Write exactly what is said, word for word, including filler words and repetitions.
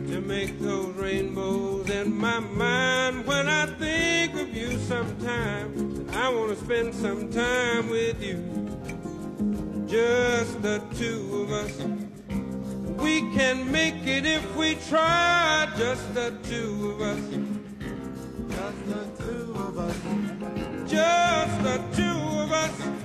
to make those rainbows in my mind. When I think of you sometime, I want to spend some time with you, just the two of us. We can make it if we try, just the two of us. Just the two of us. Just the two of us.